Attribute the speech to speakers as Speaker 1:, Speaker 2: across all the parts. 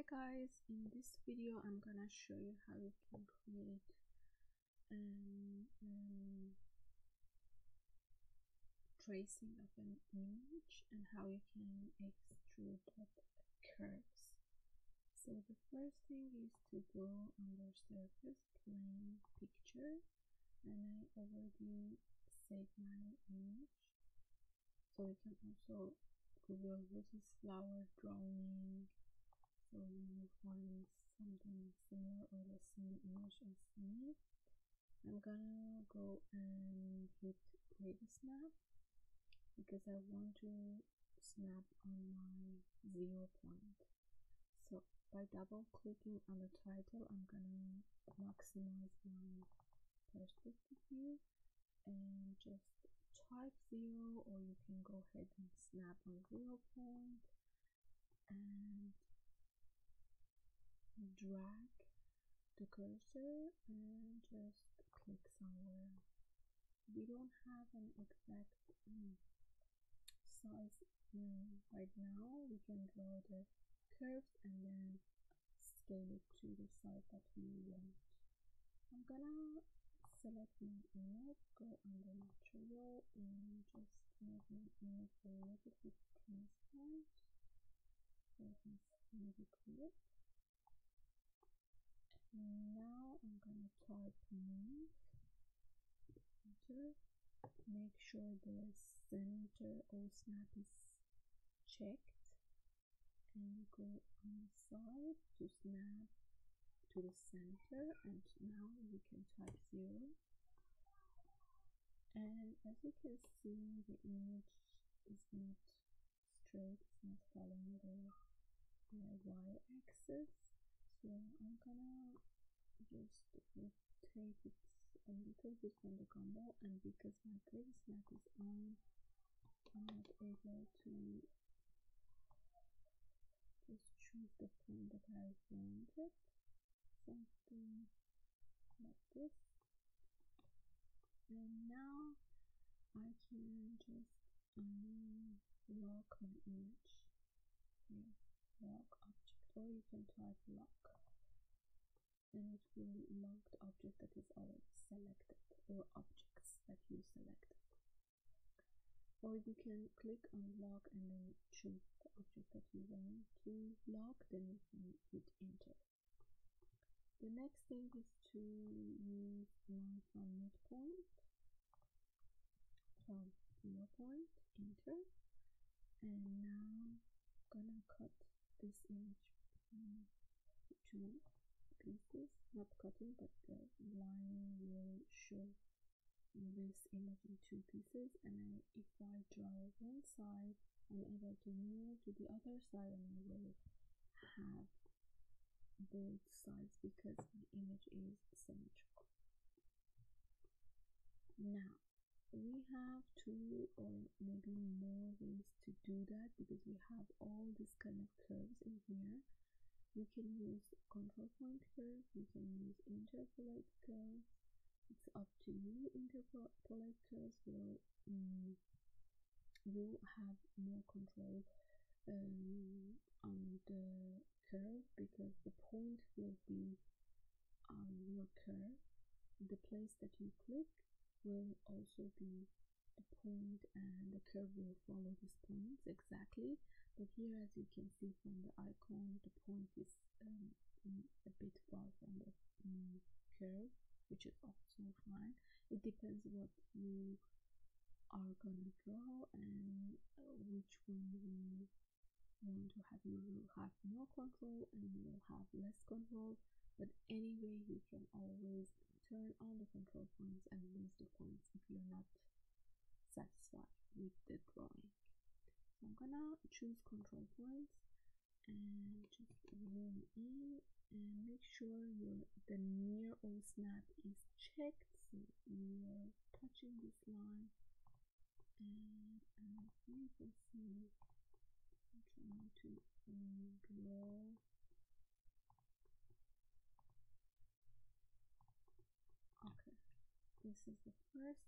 Speaker 1: Hi guys, in this video I'm gonna show you how you can create tracing of an image and how you can extrude curves. So the first thing is to go under surface, plane, picture, and I already saved my image. So you can also Google what is flower drawing, so you will find something similar or the same image as me. I'm gonna go and hit create a snap because I want to snap on my 0 point. So by double clicking on the title, I'm gonna maximize my perspective view and just type 0, or you can go ahead and snap on 0 point and drag the cursor and just click somewhere. We don't have an exact size right now. We can draw the curves and then scale it to the size that we want. I'm gonna select my image, go under material and just make my image a little bit transparent so I can see the clear. Now I'm gonna type move, enter, make sure the center or snap is checked and go on the side to snap to the center, and now you can type 0. And as you can see, the image is not straight, it's not following the y-axis. So I'm gonna just rotate it a little bit from the combo, and because my grid snap is on, I'm not able to just choose the point that I wanted, something like this. And now I can just lock my image here, lock object, or you can type lock and it will lock the object that is already selected or objects that you selected. Or you can click on lock and then choose the object that you want to lock, then you can hit enter. The next thing is to use line from midpoint, from 0 point, enter, and now I'm gonna cut this image into pieces, not cutting, but the line will show this image in 2 pieces, and if I draw one side, I'm able to move to the other side and I will have both sides because my image is symmetrical. Now we have 2 or maybe more ways to do that because we have all these kind of curves in here. You can use control point curves, you can use interpolate curves. It's up to you. Interpolate curves will you have more control on the curve because the point will be on your curve. The place that you click will also be the point, and the curve will follow these points exactly. But here, as you can see from the icon, the point is a bit far from the curve, which is also fine. It depends what you are gonna draw and which one you want to have. You will have more control and you will have less control, but anyway you can always turn on the control points and lose the points if you're not satisfied with the drawing. So I'm gonna choose control points and just zoom in and make sure the near all snap is checked, so you are touching this line. And you can see I'm trying to draw. Okay, this is the first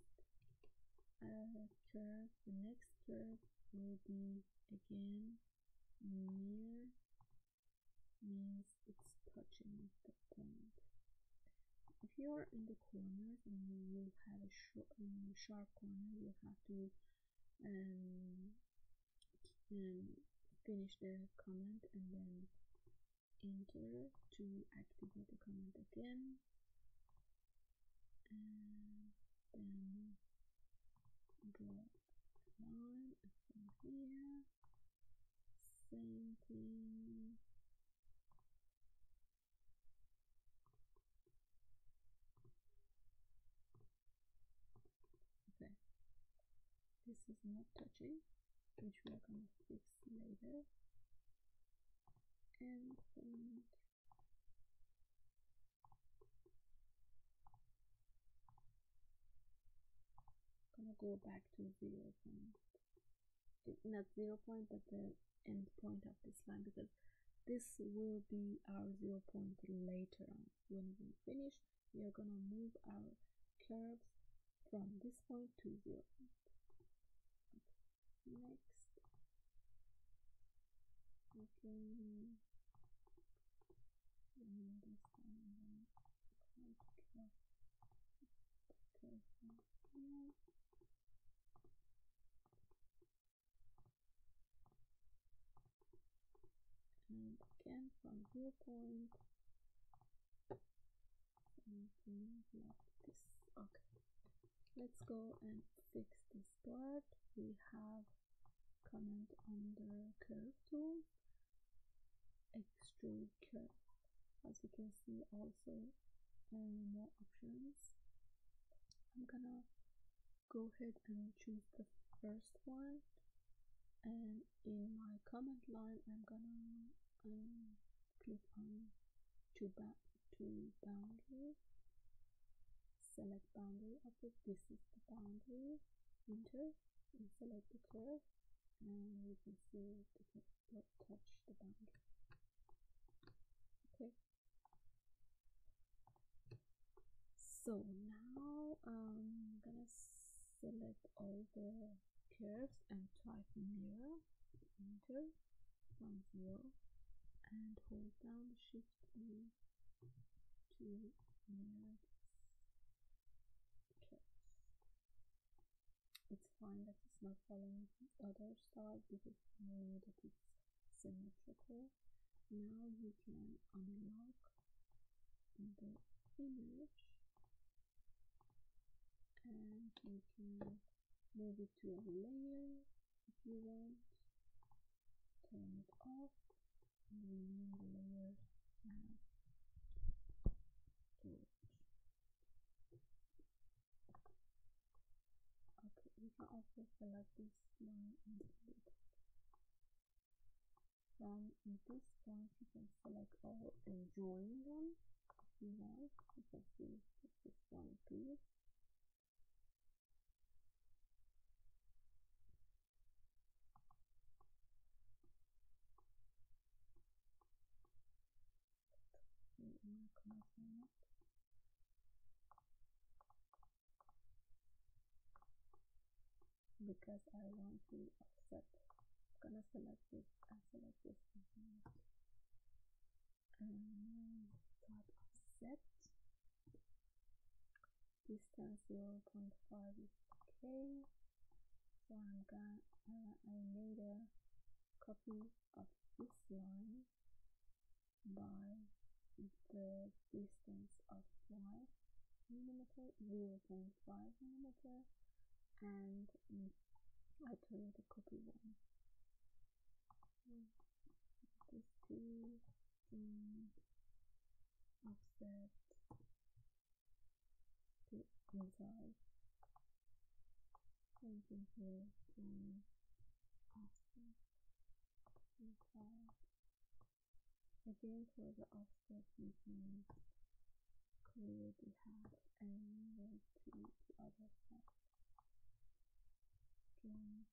Speaker 1: curve. The next curve will be again near change the point. If you're in the corners and you have a sharp corner, you have to finish the comment and then enter to activate the comment again, and then draw a line from here, same thing. Okay, this is not touching, which we are going to fix later. And gonna go back to 0 point, not 0 point, but the end point of this line, because this will be our 0 point later on. When we finish, we are gonna move our curves from this point to 0 point. Okay. Next, again, remove this one and then try to curve from here. And again from 0 point, something like this. Okay, let's go and fix this part. We have comment under curve tool, extrude curve. As you can see, also more options. I'm gonna go ahead and choose the first one, and in my comment line I'm gonna click on to boundary, select boundary object. This is the boundary, enter and select the curve, and you can see the curve will touch the boundary. Okay, so now I'm gonna select all the curves and type mirror, enter from 0, and hold down the shift key to mirror this curves. It's fine that it's not following the other side because you know that it's symmetrical. Now you can unlock the image and you can move it to a layer if you want, turn it off, and rename the layer as storage. Okay, you can also select this line and delete it. From this point you can select all and join them if you want. You can see it's just one piece. I'm not gonna turn it. Because I want to offset. I'm gonna select this and select this and start offset. Distance 0.5 is okay. So I made a copy of this line by the distance of 5 millimeter, 0.5 millimeter, and I create a copy one. This two, offset to inside, something here, offset inside. Again, for the offset you can create a half and move to the other side. Join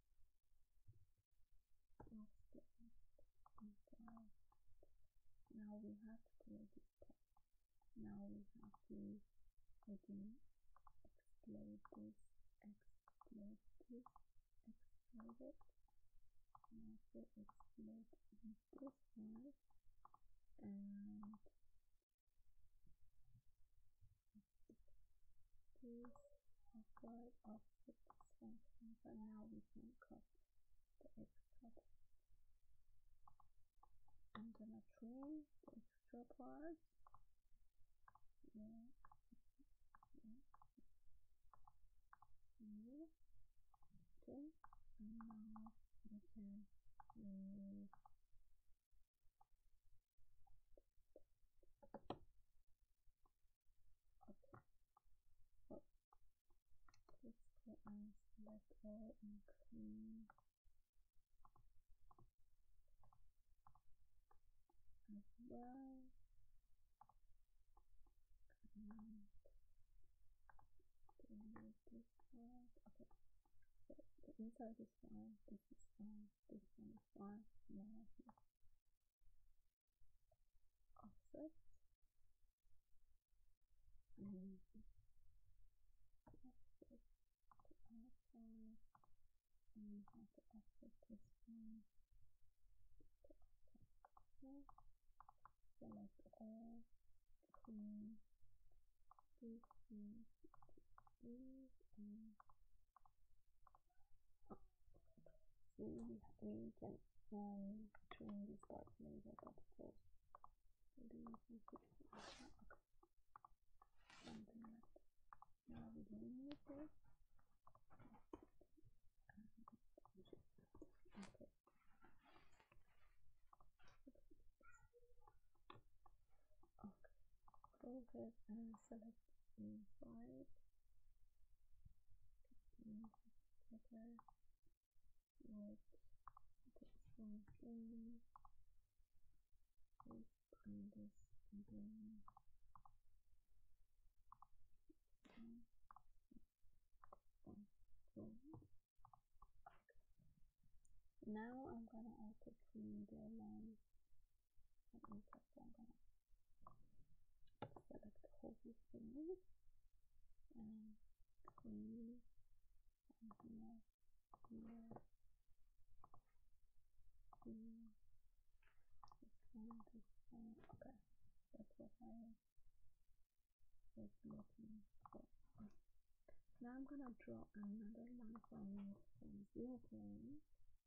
Speaker 1: offset inside. Now we have to create this part. Now we have to again explode this, explode this, explode it, and also explode this one, and right, offset this one, but now we can cut the extra part. I'm gonna trim the extra part. Yeah, here. Okay, and now we can remove. Okay, so let's go and select all and clean as well. And delete this part. Okay, so the inside is fine, this is fine, this one is fine. Now here, offset, and offset the outside, and we have to offset this one to outside. Select all, clean this, and see, we can trim this part later, but first maybe we can fix it. Okay, something like that. Now we delete this. Okay, okay, go ahead and select inside, together with this one thing, this and this again. So now I'm gonna also trim the line from inside. So I'm gonna select the whole thing and trim from here, here, here, this one. Okay, that's what I was looking for. Now I'm gonna draw another line from 0 point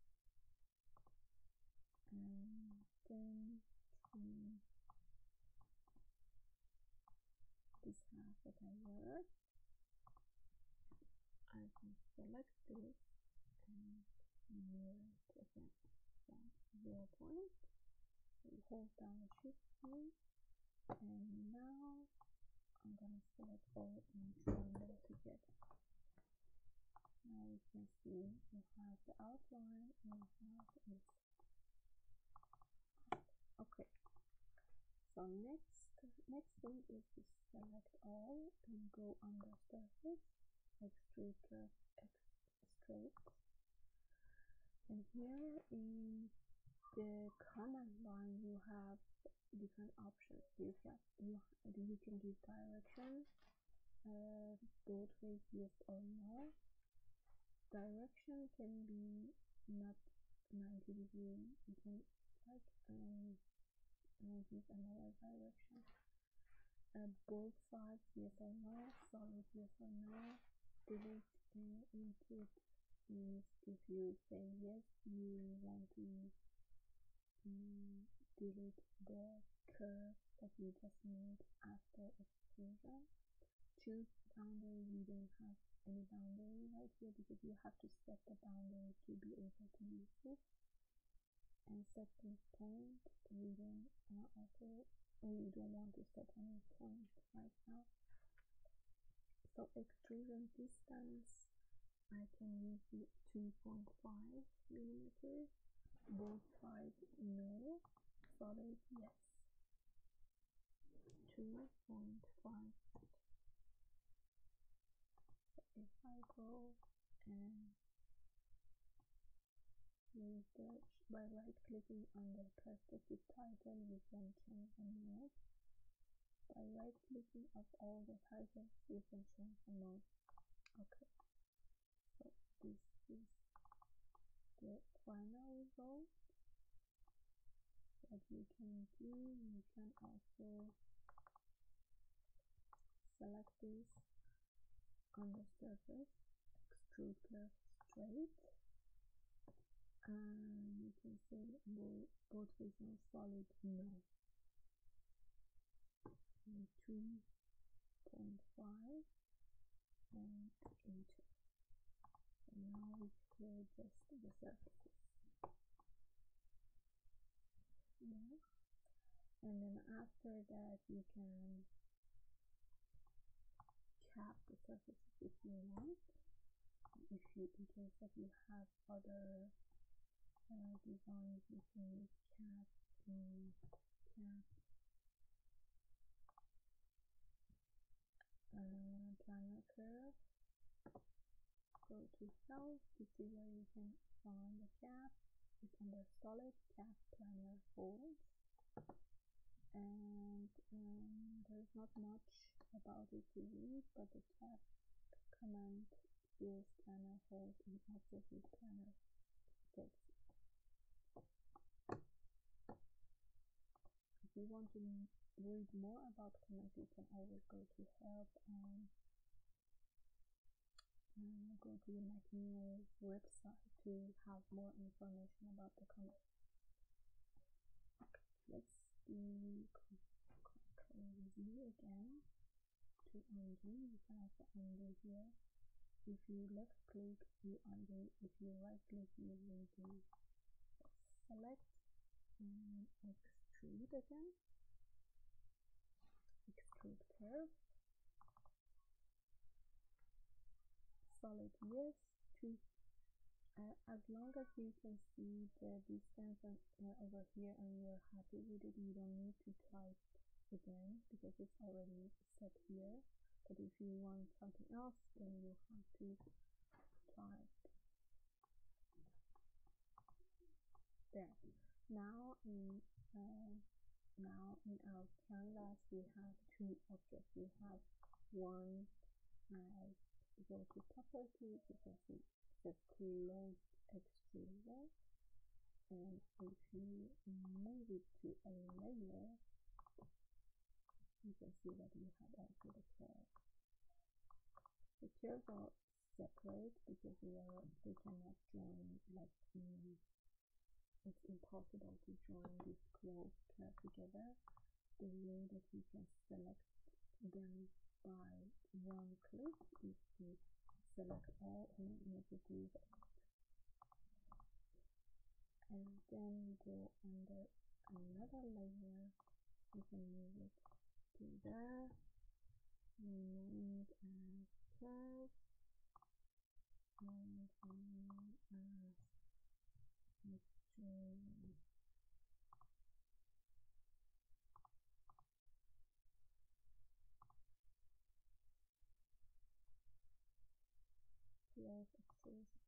Speaker 1: and then trim this half that I worked. I can select this and mirror it again from 0 point. We hold down the shift key, and now I'm gonna select all and join them together. Now we can see we have the outline and we have this. Okay, so next thing is to select all and go under surface, extrude curve, straight, and here in the command line you have different options. You can give direction, both ways, yes or no. Direction can be not 90 degree. You can like give another direction. Both sides, yes or no. Solid, yes or no. Delete input is if you say yes, you want to delete the curve that you just made after extrusion. Choose boundary. We don't have any boundary right here because you have to set the boundary to be able to use this. And set this point. We don't want to set any point right now. So extrusion distance, I can use the 2.5 millimeters. Both sides no. Solid yes. 2.5. So if I go and use the by right clicking on the perspective title, we can change the mode. By right clicking of all the titles, you can change the mode. Okay, so this is the final result. What you can do, you can also select this, on the surface, extrude curve straight, and you can see both vision solid no, and 3.5 and enter. So now we clear just the surfaces. Yeah. And then after that you can cap the surfaces if you want. If you, in case that you have other designs, you can use cap, planar curve. Go to health to see where you can find the cap. It's under solid, cap, planar, holds. And there's not much about it to read, but the cap command is planar, holds, and access with planar text. If you want to read more about commands, you can always go to help and go to the Machinio website to have more information about the command. Let's do Ctrl Z again to undo. You can also undo here. If you left click, you undo. If you right click, you redo. Select and extrude again. Extrude curve. Solid yes. As long as you can see the distance over here and you're happy with it, you don't need to type again because it's already set here. But if you want something else, then you have to type there. Now in our canvas we have two objects. We have one as go to properties, you can see the closed extruder, and if you move it to a layer, you can see that you have also the curve. The curves are separate because they cannot join, like it's impossible to join this closed curve together. The way that you can select them by one click is to select all negative and then go under another layer. You can move it to there, rename it as curve, and rename as extrusion. Close extrusion.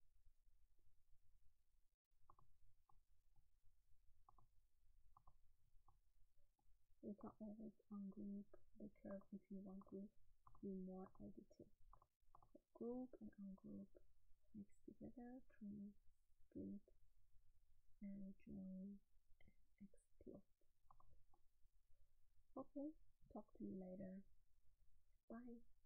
Speaker 1: You can always ungroup the curve if you want to do more editing. So group and ungroup mix together, trim, split, and join and explode. Okay, talk to you later. Bye.